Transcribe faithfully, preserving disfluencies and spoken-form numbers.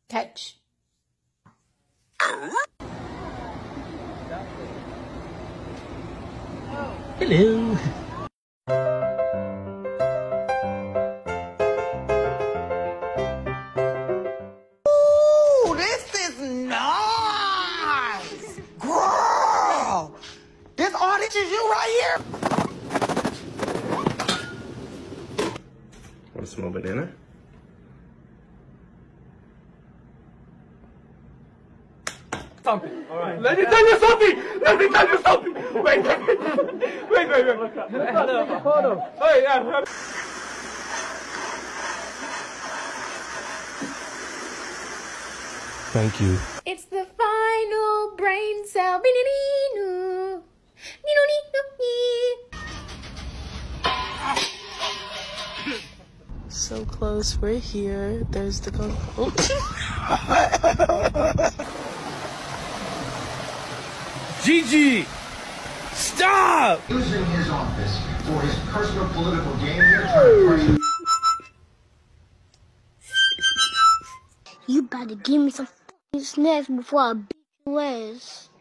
Catch. Hello. Ooh, this is nice. Girl, this all this is you right here? Want to smell banana? Something. All right. Let me tell you something. Let me tell you something. Wait, wait, wait, wait, wait. wait. Hold on, hold on. Hey, yeah. Thank you. It's the final brain cell. So close, we're here. There's the go. Oh. Gigi! Stop! Using his office for his personal political gain here, trying to pressure. You better give me some f***ing snacks before I beat your ass.